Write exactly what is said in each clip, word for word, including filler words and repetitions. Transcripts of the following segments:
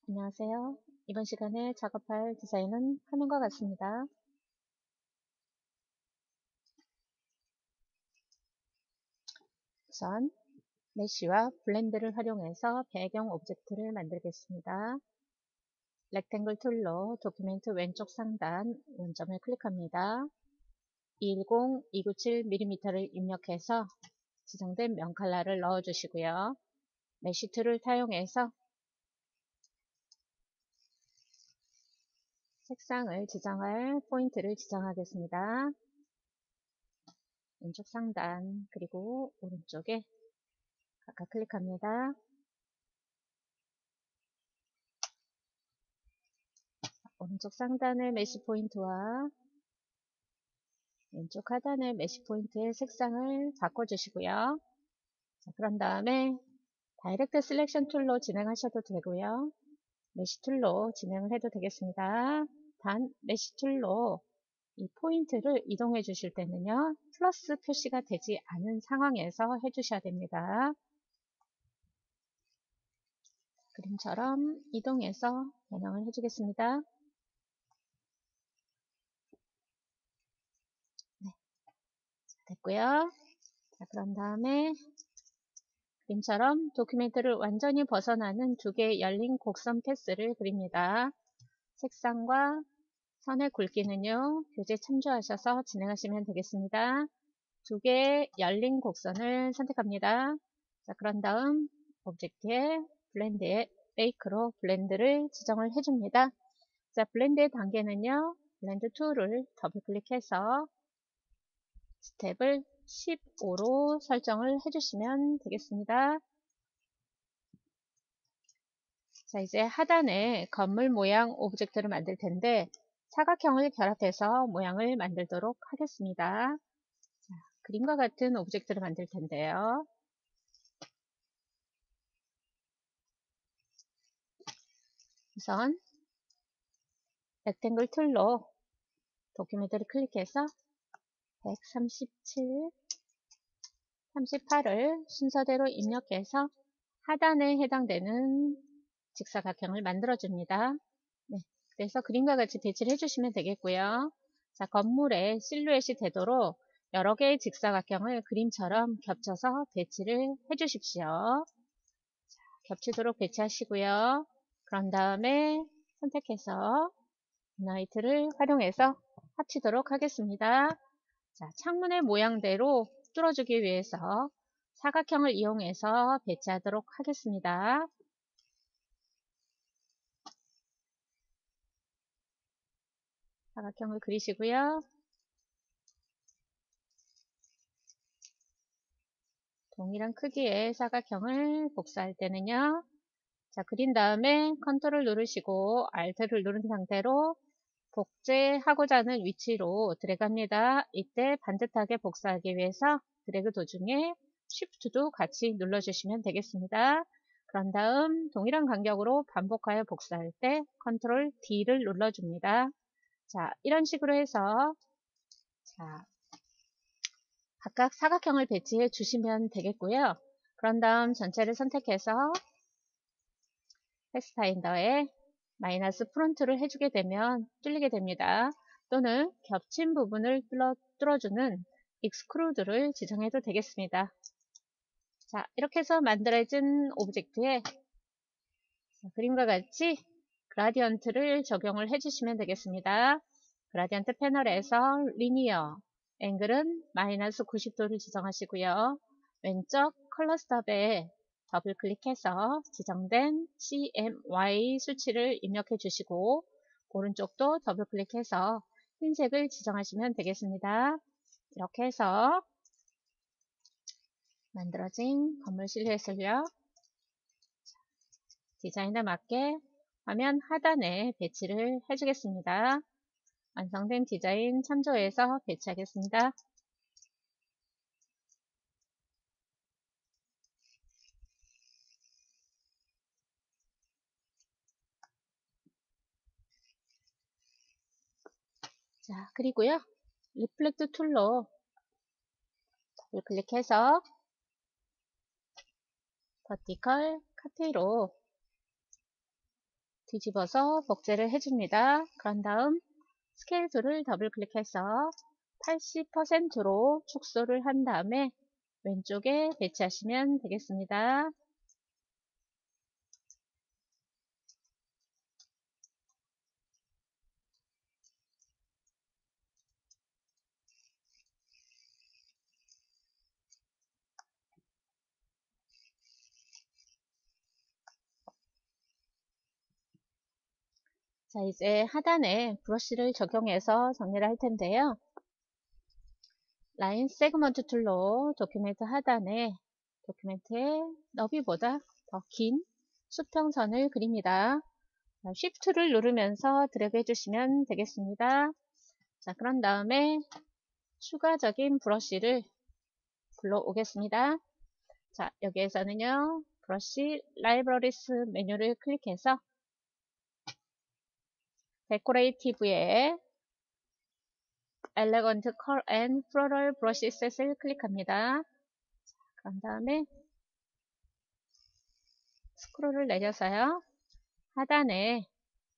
안녕하세요. 이번 시간에 작업할 디자인은 화면과 같습니다. 우선 메쉬와 블렌드를 활용해서 배경 오브젝트를 만들겠습니다. 렉탱글 툴로 도큐멘트 왼쪽 상단 원점을 클릭합니다. 이백십, 이백구십칠 밀리미터를 입력해서 지정된 명칼라를 넣어주시고요. 메쉬 툴을 사용해서 색상을 지정할 포인트를 지정하겠습니다. 왼쪽 상단 그리고 오른쪽에 각각 클릭합니다. 오른쪽 상단의 메쉬 포인트와 왼쪽 하단의 메쉬 포인트의 색상을 바꿔주시고요. 자, 그런 다음에 다이렉트 셀렉션 툴로 진행하셔도 되고요. 메쉬 툴로 진행을 해도 되겠습니다. 단 메쉬 툴로 이 포인트를 이동해 주실 때는요. 플러스 표시가 되지 않은 상황에서 해주셔야 됩니다. 그림처럼 이동해서 변형을 해주겠습니다. 네, 됐고요. 자, 그런 다음에 그림처럼 도큐멘트를 완전히 벗어나는 두 개의 열린 곡선 패스를 그립니다. 색상과 선의 굵기는요, 교재 참조하셔서 진행하시면 되겠습니다. 두 개의 열린 곡선을 선택합니다. 자, 그런 다음 오브젝트에 블렌드에 메이크로 블렌드를 지정을 해줍니다. 자, 블렌드의 단계는요, 블렌드 툴을 더블 클릭해서 스텝을 십오로 설정을 해주시면 되겠습니다. 자, 이제 하단에 건물 모양 오브젝트를 만들 텐데 사각형을 결합해서 모양을 만들도록 하겠습니다. 자, 그림과 같은 오브젝트를 만들 텐데요. 우선 렉탱글 툴로 도큐멘트를 클릭해서 백삼십칠, 삼십팔을 순서대로 입력해서 하단에 해당되는 직사각형을 만들어줍니다. 네, 그래서 그림과 같이 배치를 해주시면 되겠고요. 자, 건물에 실루엣이 되도록 여러 개의 직사각형을 그림처럼 겹쳐서 배치를 해주십시오. 자, 겹치도록 배치하시고요. 그런 다음에 선택해서 유나이트를 활용해서 합치도록 하겠습니다. 자, 창문의 모양대로 뚫어주기 위해서 사각형을 이용해서 배치하도록 하겠습니다. 사각형을 그리시고요. 동일한 크기의 사각형을 복사할 때는요. 자, 그린 다음에 컨트롤 누르시고 알트를 누른 상태로 복제하고자 하는 위치로 드래그합니다. 이때 반듯하게 복사하기 위해서 드래그 도중에 쉬프트도 같이 눌러주시면 되겠습니다. 그런 다음 동일한 간격으로 반복하여 복사할 때 컨트롤 D를 눌러줍니다. 자, 이런 식으로 해서 자, 각각 사각형을 배치해 주시면 되겠고요. 그런 다음 전체를 선택해서 패스파인더에 마이너스 프론트를 해주게 되면 뚫리게 됩니다. 또는 겹친 부분을 뚫어, 뚫어주는 익스크루드를 지정해도 되겠습니다. 자, 이렇게 해서 만들어진 오브젝트에 그림과 같이 그라디언트를 적용을 해주시면 되겠습니다. 그라디언트 패널에서 리니어, 앵글은 마이너스 구십 도를 지정하시고요. 왼쪽 컬러 스톱에 더블 클릭해서 지정된 씨엠와이 수치를 입력해 주시고 오른쪽도 더블 클릭해서 흰색을 지정하시면 되겠습니다. 이렇게 해서 만들어진 건물 실루엣을요. 디자인에 맞게 화면 하단에 배치를 해주겠습니다. 완성된 디자인 참조해서 배치하겠습니다. 자, 그리고요. 리플렉트 툴로 더블 클릭해서 버티컬 카트로 뒤집어서 복제를 해줍니다. 그런 다음 스케일 툴을 더블 클릭해서 팔십 퍼센트로 축소를 한 다음에 왼쪽에 배치하시면 되겠습니다. 자, 이제 하단에 브러쉬를 적용해서 정리를 할 텐데요. 라인 세그먼트 툴로 도큐멘트 하단에 도큐멘트의 너비보다 더 긴 수평선을 그립니다. 자, 쉬프트를 누르면서 드래그 해주시면 되겠습니다. 자, 그런 다음에 추가적인 브러쉬를 불러오겠습니다. 자, 여기에서는요, 브러쉬 라이브러리스 메뉴를 클릭해서 데코레이티브에 엘레건트 컬 앤 플로럴 브러쉬셋을 클릭합니다. 그런 다음에 스크롤을 내려서요, 하단에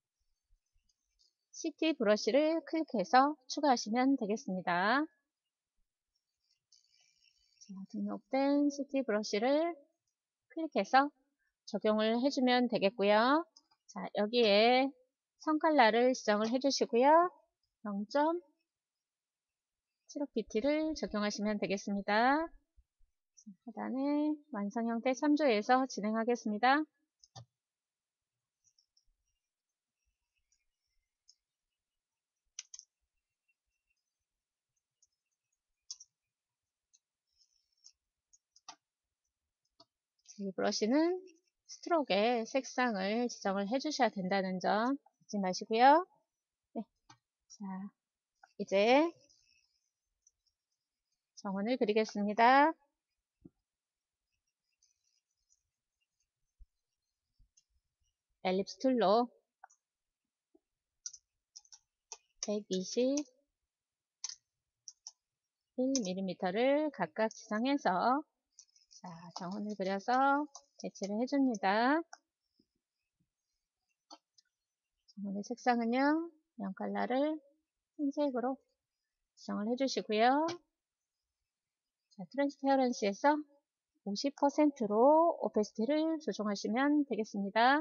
시티 브러쉬를 클릭해서 추가하시면 되겠습니다. 자, 등록된 시티 브러쉬를 클릭해서 적용을 해주면 되겠고요. 자, 여기에 선 컬러를 지정을 해주시고요. 영 점 칠오 피티를 적용하시면 되겠습니다. 하단에 완성 형태 참조해서 진행하겠습니다. 이 브러쉬는 스트로크의 색상을 지정을 해주셔야 된다는 점 잊지 마시고요. 네. 자, 이제 정원을 그리겠습니다. 엘립스 툴로 백이십일 밀리미터를 각각 지정해서 자, 정원을 그려서 배치를 해줍니다. 정원의 색상은요, 영 컬러를 흰색으로 지정을 해주시고요. 자, 트랜스페어런시에서 오십 퍼센트로 오페시티를 조정하시면 되겠습니다.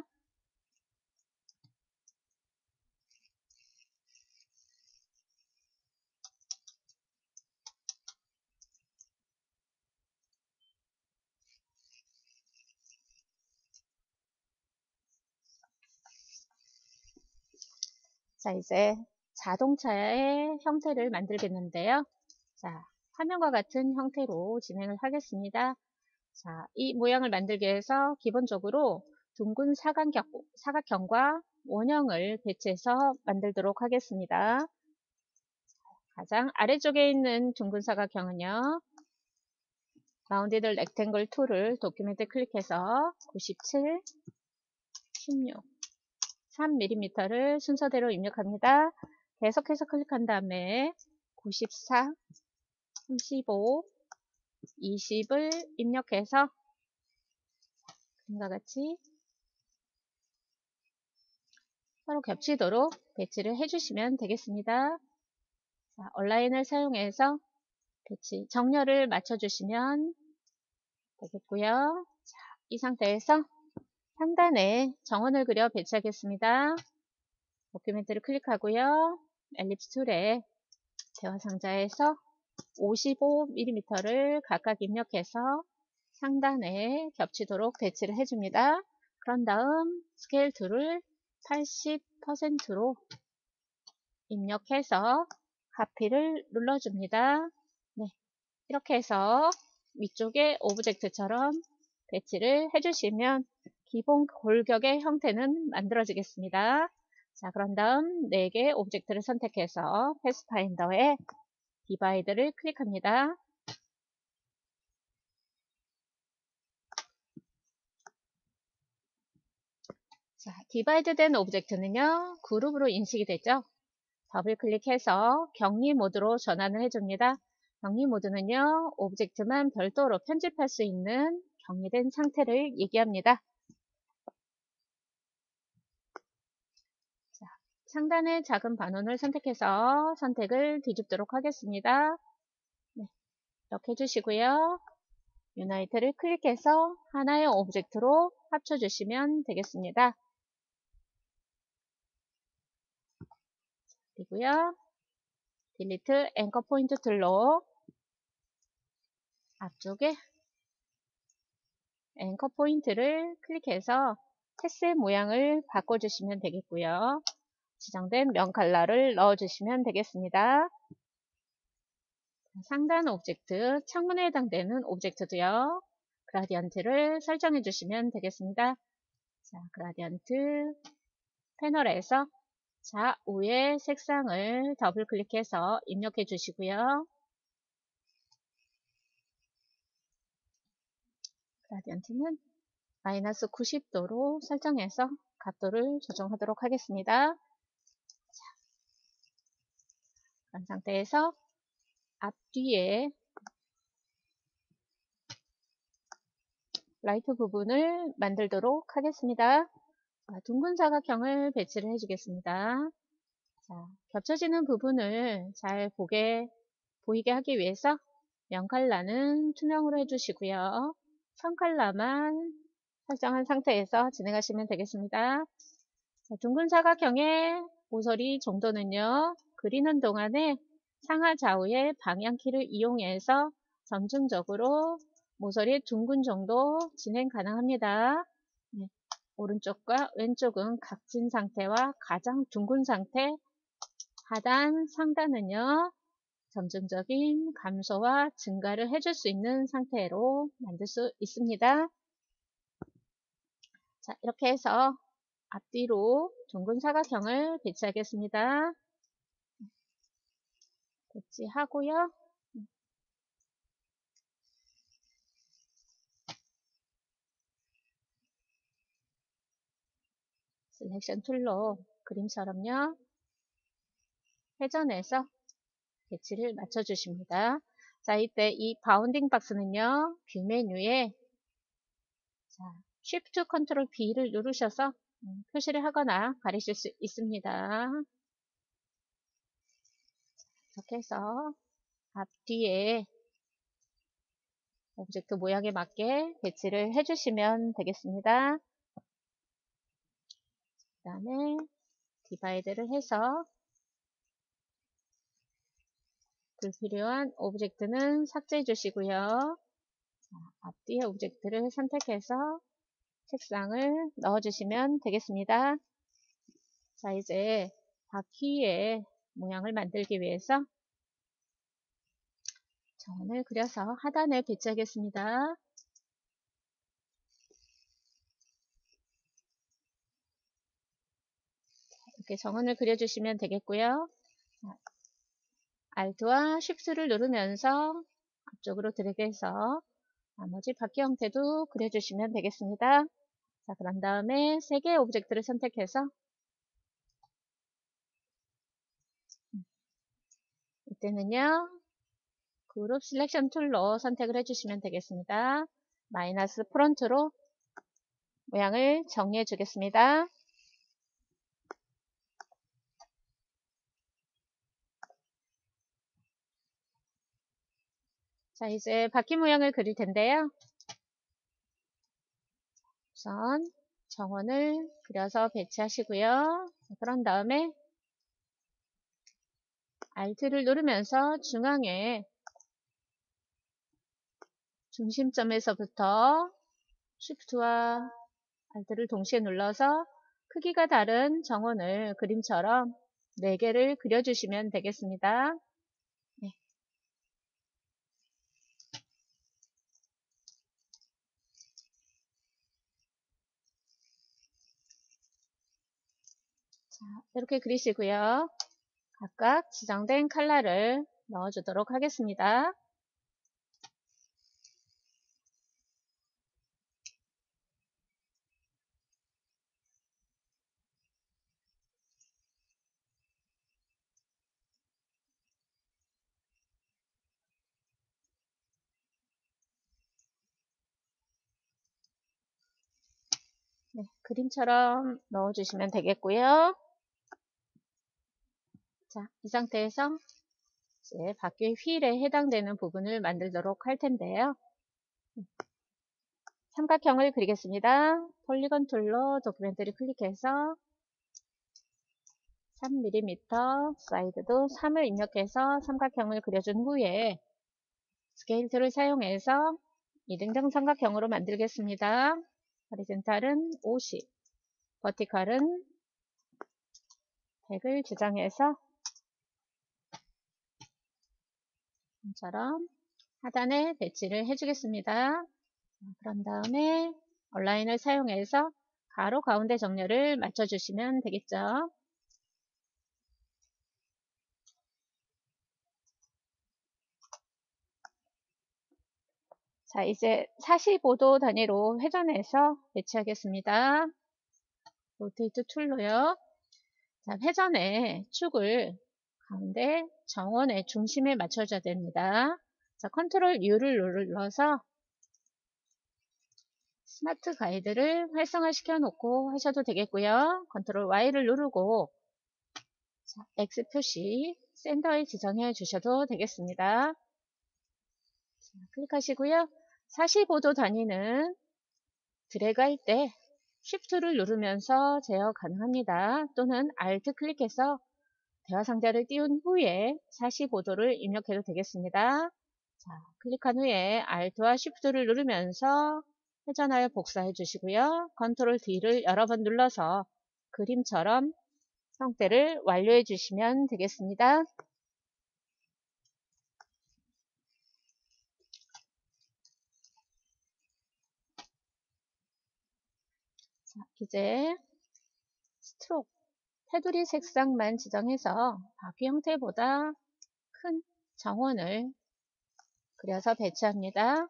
자, 이제 자동차의 형태를 만들겠는데요. 자, 화면과 같은 형태로 진행을 하겠습니다. 자, 이 모양을 만들기 위해서 기본적으로 둥근 사각형, 사각형과 원형을 배치해서 만들도록 하겠습니다. 가장 아래쪽에 있는 둥근 사각형은요, 라운디드 렉탱글 툴을 도큐멘트 클릭해서 구십칠, 십육, 삼 밀리미터를 순서대로 입력합니다. 계속해서 클릭한 다음에 구십사, 삼십오, 이십을 입력해서 그림과 같이 서로 겹치도록 배치를 해주시면 되겠습니다. 자, 온라인을 사용해서 배치 정렬을 맞춰주시면 되겠고요. 자, 이 상태에서 상단에 정원을 그려 배치하겠습니다. 도큐멘트를 클릭하고요. 엘립스 툴에 대화 상자에서 오십오 밀리미터를 각각 입력해서 상단에 겹치도록 배치를 해줍니다. 그런 다음 스케일 툴을 팔십 퍼센트로 입력해서 카피를 눌러줍니다. 네, 이렇게 해서 위쪽에 오브젝트처럼 배치를 해주시면 기본 골격의 형태는 만들어지겠습니다. 자, 그런 다음 네 개의 오브젝트를 선택해서 패스파인더에 디바이드를 클릭합니다. 자, 디바이드 된 오브젝트는요, 그룹으로 인식이 되죠. 더블 클릭해서 격리 모드로 전환을 해줍니다. 격리 모드는요, 오브젝트만 별도로 편집할 수 있는 격리된 상태를 얘기합니다. 상단의 작은 반원을 선택해서 선택을 뒤집도록 하겠습니다. 네, 이렇게 해주시고요. 유나이트를 클릭해서 하나의 오브젝트로 합쳐주시면 되겠습니다. 그리고요. 딜리트 앵커 포인트 툴로 앞쪽에 앵커 포인트를 클릭해서 테스의 모양을 바꿔주시면 되겠고요. 지정된 면 컬러를 넣어주시면 되겠습니다. 상단 오브젝트, 창문에 해당되는 오브젝트도요. 그라디언트를 설정해 주시면 되겠습니다. 자, 그라디언트 패널에서 좌우의 색상을 더블 클릭해서 입력해 주시고요. 그라디언트는 마이너스 구십 도로 설정해서 각도를 조정하도록 하겠습니다. 자, 그런 상태에서 앞뒤에 라이트 부분을 만들도록 하겠습니다. 자, 둥근 사각형을 배치를 해주겠습니다. 자, 겹쳐지는 부분을 잘 보게, 보이게 하기 위해서 면 컬러는 투명으로 해주시고요. 선 컬러만 설정한 상태에서 진행하시면 되겠습니다. 자, 둥근 사각형의 모서리 정도는요. 그리는 동안에 상하 좌우의 방향키를 이용해서 점진적으로 모서리 둥근 정도 진행 가능합니다. 네, 오른쪽과 왼쪽은 각진 상태와 가장 둥근 상태, 하단, 상단은요. 점진적인 감소와 증가를 해줄 수 있는 상태로 만들 수 있습니다. 자, 이렇게 해서 앞뒤로 둥근 사각형을 배치하겠습니다. 배치하고요. 셀렉션 툴로 그림처럼요. 회전해서 배치를 맞춰주십니다. 자, 이때 이 바운딩 박스는요. 뷰 메뉴에 자, Shift Ctrl B를 누르셔서 표시를 하거나 가리실 수 있습니다. 이렇게 해서 앞뒤에 오브젝트 모양에 맞게 배치를 해주시면 되겠습니다. 그 다음에 디바이드를 해서 불필요한 오브젝트는 삭제해 주시고요. 자, 앞뒤의 오브젝트를 선택해서 색상을 넣어 주시면 되겠습니다. 자, 이제 바퀴의 모양을 만들기 위해서 정원을 그려서 하단에 배치하겠습니다. 이렇게 정원을 그려주시면 되겠고요. Alt와 Shift를 누르면서 앞쪽으로 드래그해서 나머지 바퀴 형태도 그려주시면 되겠습니다. 자, 그런 다음에 세 개의 오브젝트를 선택해서 이때는요. 그룹 셀렉션 툴로 선택을 해주시면 되겠습니다. 마이너스 프론트로 모양을 정리해 주겠습니다. 자, 이제 바퀴 모양을 그릴 텐데요. 우선 정원을 그려서 배치하시고요. 그런 다음에 Alt를 누르면서 중앙에 중심점에서부터 Shift와 Alt를 동시에 눌러서 크기가 다른 정원을 그림처럼 네 개를 그려주시면 되겠습니다. 네. 자, 이렇게 그리시고요. 각각 지정된 컬러를 넣어주도록 하겠습니다. 네, 그림처럼 넣어주시면 되겠고요. 자, 이 상태에서 이제 바퀴 휠에 해당되는 부분을 만들도록 할 텐데요. 삼각형을 그리겠습니다. 폴리건 툴로 도큐멘트를 클릭해서 삼 밀리미터, 사이드도 삼을 입력해서 삼각형을 그려준 후에 스케일 툴을 사용해서 이등병 삼각형으로 만들겠습니다. 호리젠탈은 오십, 버티컬은 백을 지정해서 이처럼 하단에 배치를 해주겠습니다. 그런 다음에 얼라인을 사용해서 가로 가운데 정렬을 맞춰주시면 되겠죠. 자, 이제 사십오 도 단위로 회전해서 배치하겠습니다. 로테이트 툴로요. 자, 회전의 축을 가운데 정원의 중심에 맞춰줘야 됩니다. 자, 컨트롤 U를 눌러서 스마트 가이드를 활성화 시켜 놓고 하셔도 되겠고요. 컨트롤 Y를 누르고 자, X 표시 센터에 지정해 주셔도 되겠습니다. 자, 클릭하시고요. 사십오 도 단위는 드래그 할 때 쉬프트를 누르면서 제어 가능합니다. 또는 Alt 클릭해서 대화 상자를 띄운 후에 사십오 도를 입력해도 되겠습니다. 자, 클릭한 후에 Alt와 Shift를 누르면서 회전하여 복사해 주시고요. 컨트롤 D를 여러 번 눌러서 그림처럼 형태를 완료해 주시면 되겠습니다. 자, 이제 스트로크, 테두리 색상만 지정해서 바퀴 형태보다 큰 정원을 그려서 배치합니다.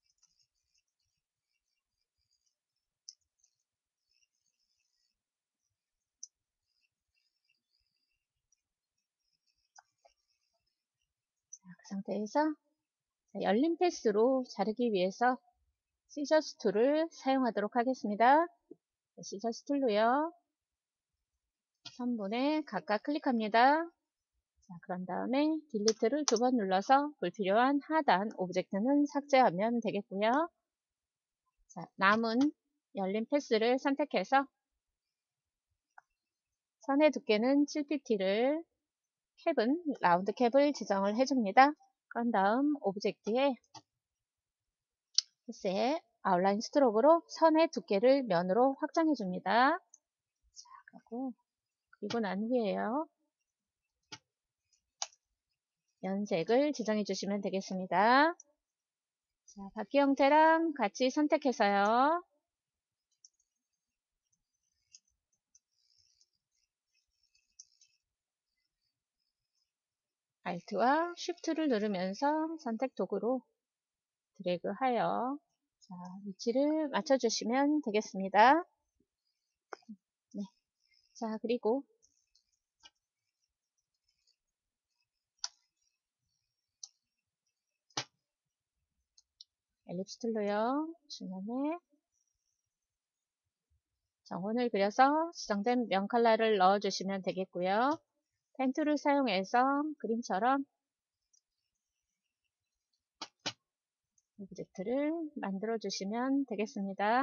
자, 그 상태에서 열린 패스로 자르기 위해서 시저스 툴을 사용하도록 하겠습니다. 시저스 툴로요. 선분에 각각 클릭합니다. 자, 그런 다음에 딜리트를 두 번 눌러서 불필요한 하단 오브젝트는 삭제하면 되겠고요. 자, 남은 열린 패스를 선택해서 선의 두께는 칠 피티를 캡은 라운드 캡을 지정을 해줍니다. 그런 다음 오브젝트에 패스에 아웃라인 스트로크로 선의 두께를 면으로 확장해 줍니다. 자, 그리고 그리고 난 후에요. 연색을 지정해 주시면 되겠습니다. 자, 바퀴 형태랑 같이 선택해서요. Alt와 Shift를 누르면서 선택 도구로 드래그하여 자, 위치를 맞춰주시면 되겠습니다. 네. 자, 그리고 엘립스 툴로요. 중간에 정원을 그려서 지정된 면 컬러를 넣어주시면 되겠고요. 펜 툴을 사용해서 그림처럼 오브젝트를 만들어 주시면 되겠습니다.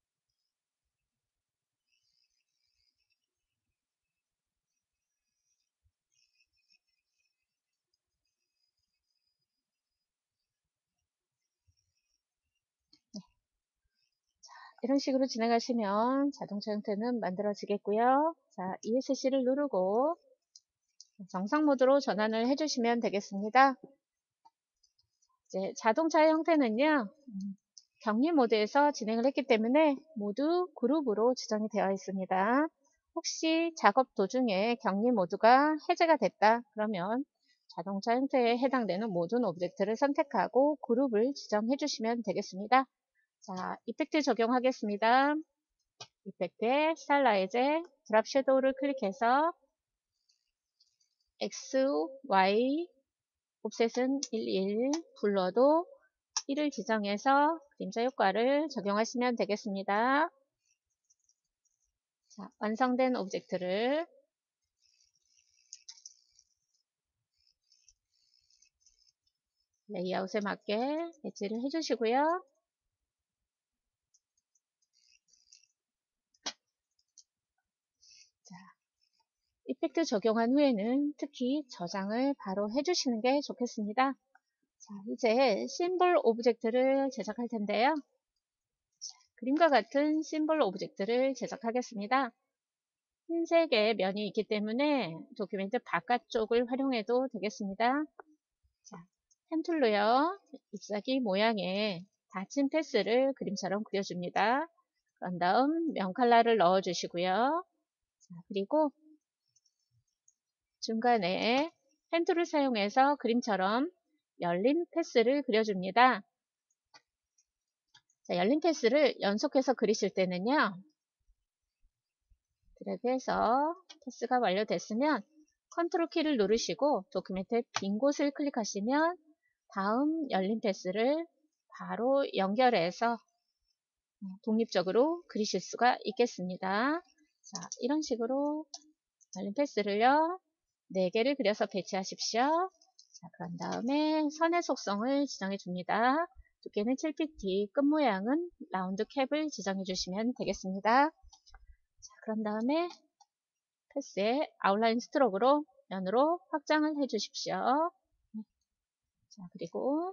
네. 자, 이런 식으로 진행하시면 자동차 형태는 만들어지겠고요. 자, 이에스씨를 누르고 정상 모드로 전환을 해주시면 되겠습니다. 이제 자동차 형태는요, 음, 격리 모드에서 진행을 했기 때문에 모두 그룹으로 지정이 되어 있습니다. 혹시 작업 도중에 격리 모드가 해제가 됐다 그러면 자동차 형태에 해당되는 모든 오브젝트를 선택하고 그룹을 지정해 주시면 되겠습니다. 자, 이펙트 적용하겠습니다. 이펙트에 스타일라이즈에 드랍 섀도우를 클릭해서 X, Y, 옵셋은 일일, 블러도 일을 지정해서 그림자 효과를 적용하시면 되겠습니다. 자, 완성된 오브젝트를 레이아웃에 맞게 배치를 해주시고요. 자, 이펙트 적용한 후에는 특히 저장을 바로 해주시는 게 좋겠습니다. 자, 이제 심볼 오브젝트를 제작할 텐데요. 자, 그림과 같은 심볼 오브젝트를 제작하겠습니다. 흰색의 면이 있기 때문에 도큐멘트 바깥쪽을 활용해도 되겠습니다. 자, 펜 툴로요. 잎사귀 모양의 닫힌 패스를 그림처럼 그려줍니다. 그런 다음 면 컬러를 넣어주시고요. 자, 그리고 중간에 펜 툴을 사용해서 그림처럼 열린 패스를 그려줍니다. 자, 열린 패스를 연속해서 그리실 때는요. 드래그해서 패스가 완료됐으면 컨트롤 키를 누르시고 도큐멘트의 빈 곳을 클릭하시면 다음 열린 패스를 바로 연결해서 독립적으로 그리실 수가 있겠습니다. 자, 이런 식으로 열린 패스를요, 네 개를 그려서 배치하십시오. 자, 그런 다음에 선의 속성을 지정해 줍니다. 두께는 칠 피티, 끝 모양은 라운드 캡을 지정해 주시면 되겠습니다. 자, 그런 다음에 패스의 아웃라인 스트로크로 면으로 확장을 해 주십시오. 자, 그리고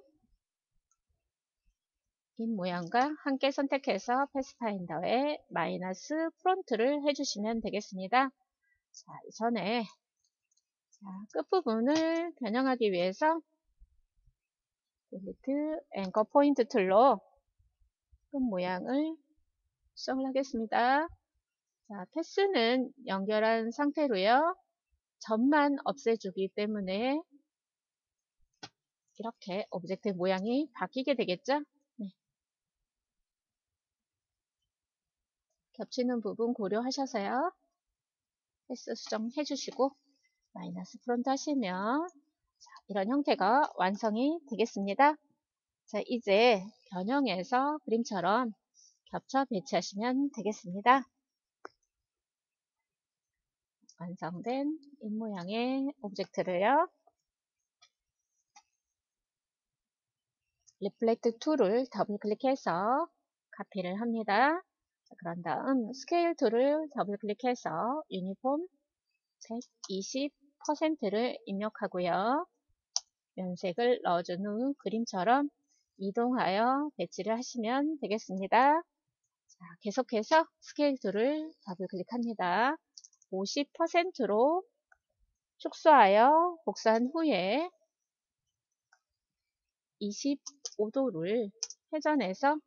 인 모양과 함께 선택해서 패스파인더에 마이너스 프론트를 해주시면 되겠습니다. 자, 이전에 자, 끝부분을 변형하기 위해서 딜리트 앵커 포인트 툴로 끝 모양을 수정을 하겠습니다. 자, 패스는 연결한 상태로요. 점만 없애주기 때문에 이렇게 오브젝트 모양이 바뀌게 되겠죠? 네. 겹치는 부분 고려하셔서요. 패스 수정해 주시고 마이너스 프론트 하시면 자, 이런 형태가 완성이 되겠습니다. 자, 이제 변형해서 그림처럼 겹쳐 배치하시면 되겠습니다. 완성된 입모양의 오브젝트를요. 리플렉트 툴을 더블 클릭해서 카피를 합니다. 자, 그런 다음 스케일 툴을 더블 클릭해서 유니폼 백이십 퍼센트를 입력하고요. 면색을 넣어준 후 그림처럼 이동하여 배치를 하시면 되겠습니다. 자, 계속해서 스케일 툴을 더블 클릭합니다. 오십 퍼센트로 축소하여 복사한 후에 이십오 도를 회전해서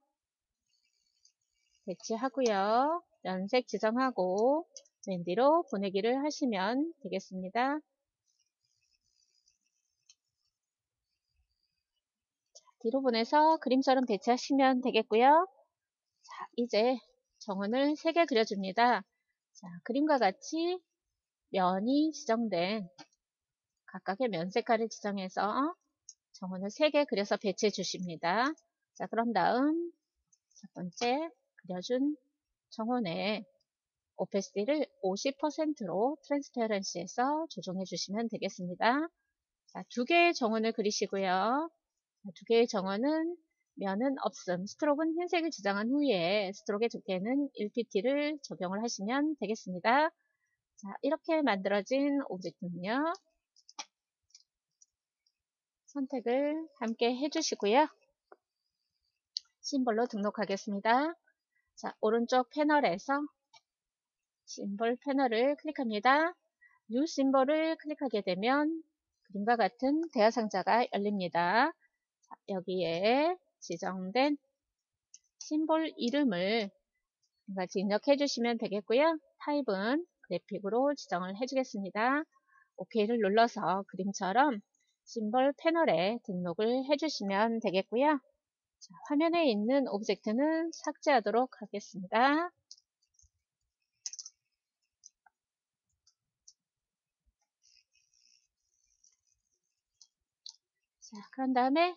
배치하고요. 면색 지정하고 맨 뒤로 보내기를 하시면 되겠습니다. 자, 뒤로 보내서 그림처럼 배치하시면 되겠고요. 자, 이제 정원을 세 개 그려줍니다. 자, 그림과 같이 면이 지정된 각각의 면 색깔을 지정해서 정원을 세 개 그려서 배치해 주십니다. 자, 그런 다음 첫 번째 그려준 정원의 오페시티를 오십 퍼센트로 트랜스페런시에서 조정해 주시면 되겠습니다. 자, 두 개의 정원을 그리시고요. 자, 두 개의 정원은 면은 없음, 스트로크는 흰색을 지정한 후에 스트로크의 두께는 일 피티를 적용을 하시면 되겠습니다. 자, 이렇게 만들어진 오브젝트는요. 선택을 함께 해주시고요. 심볼로 등록하겠습니다. 자, 오른쪽 패널에서 심볼 패널을 클릭합니다. 뉴 심볼을 클릭하게 되면 그림과 같은 대화 상자가 열립니다. 자, 여기에 지정된 심볼 이름을 같이 입력해 주시면 되겠고요. 타입은 그래픽으로 지정을 해주겠습니다. 오케이를 눌러서 그림처럼 심볼 패널에 등록을 해주시면 되겠고요. 자, 화면에 있는 오브젝트는 삭제하도록 하겠습니다. 자, 그런 다음에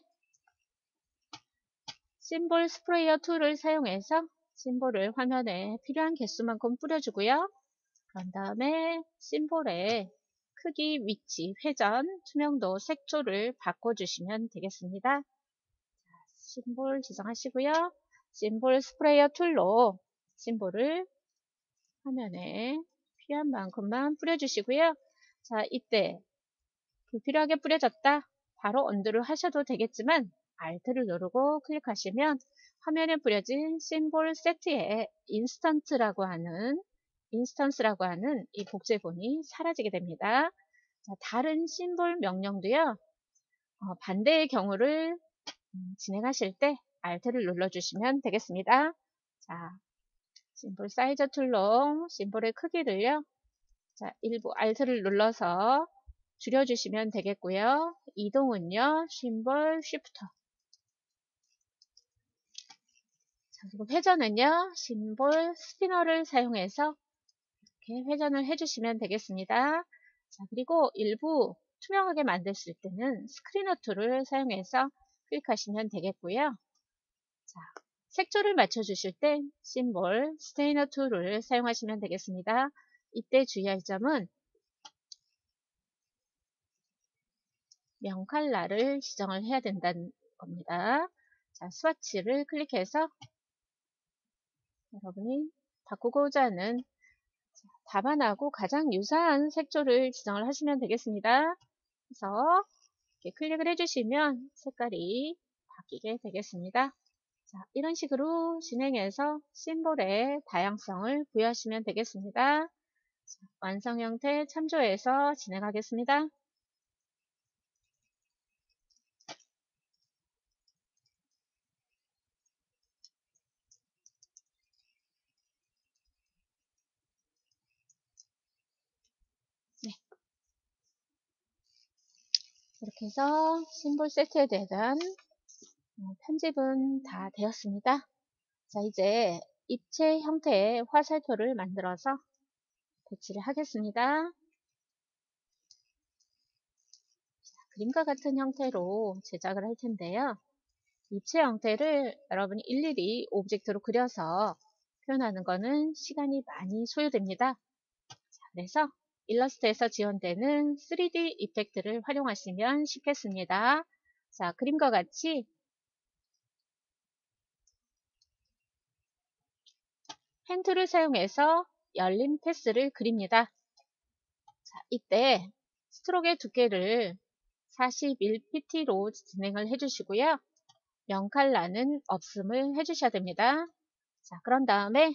심볼 스프레이어 툴을 사용해서 심볼을 화면에 필요한 개수만큼 뿌려주고요. 그런 다음에 심볼의 크기, 위치, 회전, 투명도, 색조를 바꿔주시면 되겠습니다. 심볼 지정하시고요. 심볼 스프레이어 툴로 심볼을 화면에 필요한 만큼만 뿌려주시고요. 자, 이때 불필요하게 뿌려졌다. 바로 언두를 하셔도 되겠지만 Alt를 누르고 클릭하시면 화면에 뿌려진 심볼 세트에 인스턴트라고 하는 인스턴스라고 하는 이 복제본이 사라지게 됩니다. 자, 다른 심볼 명령도요. 어, 반대의 경우를 음, 진행하실 때 Alt를 눌러주시면 되겠습니다. 자, 심볼 사이즈 툴로 심볼의 크기를요. 자, 일부 Alt를 눌러서 줄여주시면 되겠고요. 이동은요. 심볼 쉬프터. 자, 그리고 회전은요. 심볼 스피너를 사용해서 이렇게 회전을 해주시면 되겠습니다. 자, 그리고 일부 투명하게 만드실 때는 스크리너 툴을 사용해서 클릭하시면 되겠고요. 자, 색조를 맞춰주실 때 심볼 스테이너 툴을 사용하시면 되겠습니다. 이때 주의할 점은 명칼라를 지정을 해야 된다는 겁니다. 자, 스와치를 클릭해서 여러분이 바꾸고자 하는 답안하고 가장 유사한 색조를 지정을 하시면 되겠습니다. 그래서 이렇게 클릭을 해주시면 색깔이 바뀌게 되겠습니다. 자, 이런 식으로 진행해서 심볼의 다양성을 부여하시면 되겠습니다. 자, 완성 형태 참조해서 진행하겠습니다. 네. 이렇게 해서 심볼 세트에 대한 편집은 다 되었습니다. 자, 이제 입체 형태의 화살표를 만들어서 배치를 하겠습니다. 자, 그림과 같은 형태로 제작을 할 텐데요. 입체 형태를 여러분이 일일이 오브젝트로 그려서 표현하는 것은 시간이 많이 소요됩니다. 자, 그래서 일러스트에서 지원되는 쓰리디 이펙트를 활용하시면 쉽겠습니다. 자, 그림과 같이 펜 툴을 사용해서 열린 패스를 그립니다. 자, 이때 스트로크의 두께를 사십일 피티로 진행을 해주시고요. 명칼라는 없음을 해주셔야 됩니다. 자, 그런 다음에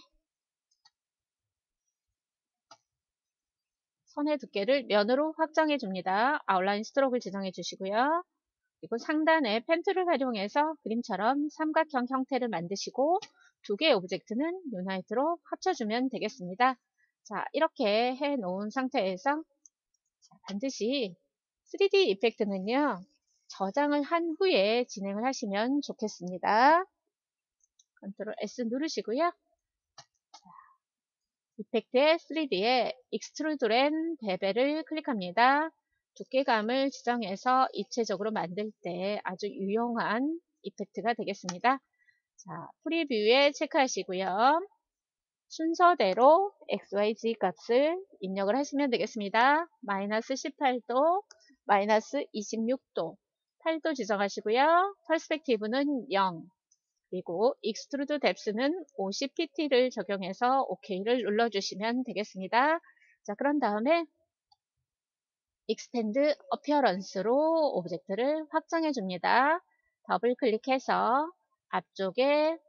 선의 두께를 면으로 확장해 줍니다. 아웃라인 스트로크를 지정해 주시고요. 그리고 상단에 펜툴을 활용해서 그림처럼 삼각형 형태를 만드시고 두 개의 오브젝트는 유나이트로 합쳐주면 되겠습니다. 자, 이렇게 해 놓은 상태에서 자, 반드시 쓰리디 이펙트는요. 저장을 한 후에 진행을 하시면 좋겠습니다. 컨트롤 에스 누르시고요. 이펙트의 쓰리디에 익스트루드랜 베벨을 클릭합니다. 두께감을 지정해서 입체적으로 만들 때 아주 유용한 이펙트가 되겠습니다. 자, 프리뷰에 체크하시고요. 순서대로 엑스 와이 지 값을 입력을 하시면 되겠습니다. 마이너스 십팔 도, 마이너스 이십육 도, 팔 도 지정하시고요. 퍼스펙티브는 영, 그리고 익스트루드 뎁스는 오십 피티를 적용해서 오케이를 눌러주시면 되겠습니다. 자, 그런 다음에 익스텐드 어피어런스로 오브젝트를 확장해 줍니다. 더블 클릭해서 앞쪽에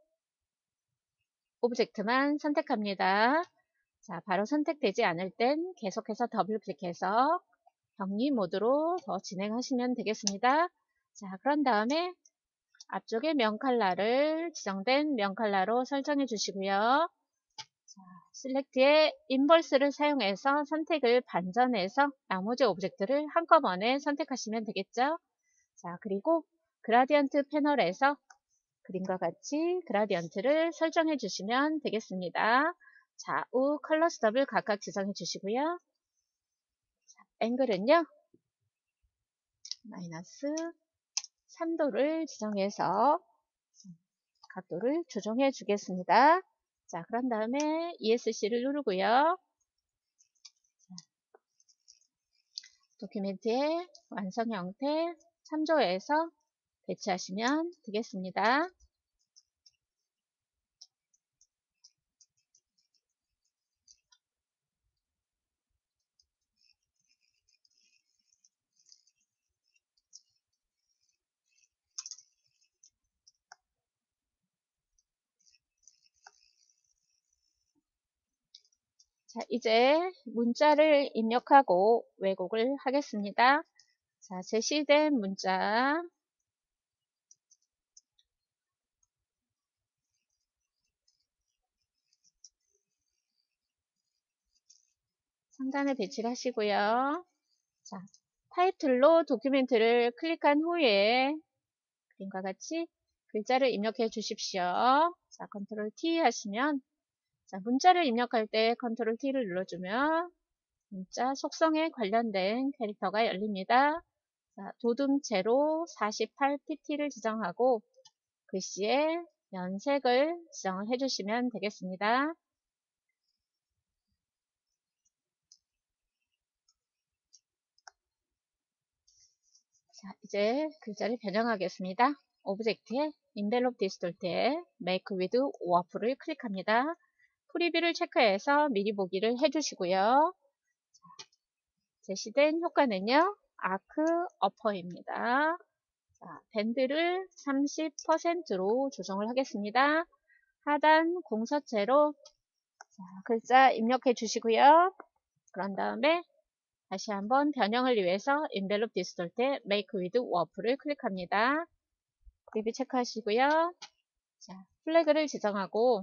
오브젝트만 선택합니다. 자, 바로 선택되지 않을 땐 계속해서 더블 클릭해서 정리 모드로 더 진행하시면 되겠습니다. 자, 그런 다음에 앞쪽에 명칼라를 지정된 명칼라로 설정해 주시고요. 자, 셀렉트의 인버스를 사용해서 선택을 반전해서 나머지 오브젝트를 한꺼번에 선택하시면 되겠죠. 자, 그리고 그라디언트 패널에서 그림과 같이 그라디언트를 설정해 주시면 되겠습니다. 좌우 컬러 스톱을 각각 지정해 주시고요. 자, 앵글은요. 마이너스 삼 도를 지정해서 각도를 조정해 주겠습니다. 자, 그런 다음에 이 에스 씨를 누르고요. 도큐멘트의 완성 형태 참조해서 배치하시면 되겠습니다. 자, 이제 문자를 입력하고 왜곡을 하겠습니다. 자, 제시된 문자 상단에 배치를 하시고요. 자, 타이틀로 도큐멘트를 클릭한 후에 그림과 같이 글자를 입력해 주십시오. 자, 컨트롤 티 하시면 자, 문자를 입력할 때 컨트롤 티를 눌러주면 문자 속성에 관련된 캐릭터가 열립니다. 자, 도둠체로 사십팔 피티를 지정하고 글씨의 연색을 지정을 해주시면 되겠습니다. 자, 이제 글자를 변형하겠습니다. 오브젝트에 Envelope Distort에 Make with Warp를 클릭합니다. 프리뷰를 체크해서 미리 보기를 해주시고요. 제시된 효과는요, 아크 어퍼입니다. 자, 밴드를 삼십 퍼센트로 조정을 하겠습니다. 하단 공서체로 자, 글자 입력해 주시고요. 그런 다음에 다시 한번 변형을 위해서 Envelope Distort에 Make with Warp를 클릭합니다. 프리뷰 체크하시고요. 자, 플래그를 지정하고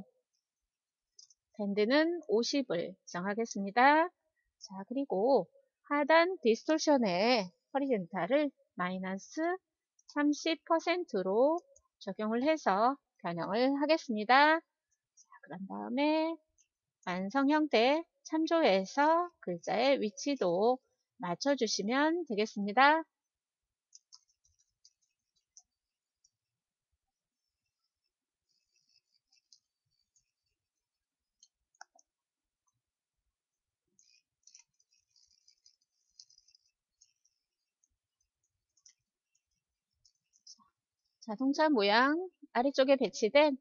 밴드는 오십을 지정하겠습니다. 자, 그리고 하단 디스토션의 허리젠탈을 마이너스 삼십 퍼센트로 적용을 해서 변형을 하겠습니다. 자, 그런 다음에 완성 형태 참조해서 글자의 위치도 맞춰주시면 되겠습니다. 자동차 모양 아래쪽에 배치된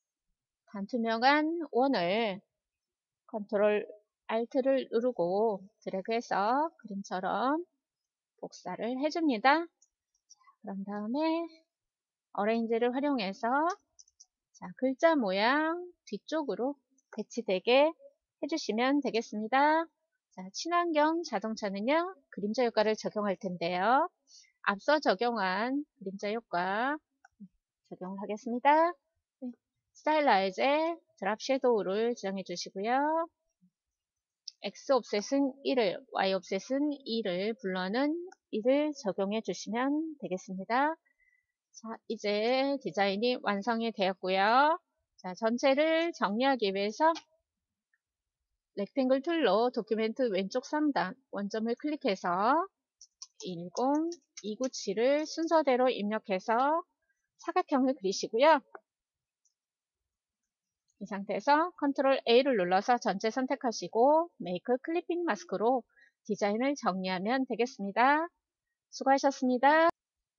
반투명한 원을 컨트롤 알트를 누르고 드래그해서 그림처럼 복사를 해줍니다. 자, 그런 다음에 어레인지를 활용해서 자, 글자 모양 뒤쪽으로 배치되게 해주시면 되겠습니다. 자, 친환경 자동차는요, 그림자 효과를 적용할 텐데요. 앞서 적용한 그림자 효과 적용을 하겠습니다. 네, 스타일라이즈에 드랍 섀도우를 지정해 주시고요. X 옵셋은 일을, Y 옵셋은 이를, 블러는 일을 적용해 주시면 되겠습니다. 자, 이제 디자인이 완성이 되었고요. 자, 전체를 정리하기 위해서 렉탱글 툴로 도큐멘트 왼쪽 상단 원점을 클릭해서 일 공 이구칠을 순서대로 입력해서 사각형을 그리시고요. 이 상태에서 컨트롤 에이를 눌러서 전체 선택하시고 메이크 클리핑 마스크로 디자인을 정리하면 되겠습니다. 수고하셨습니다.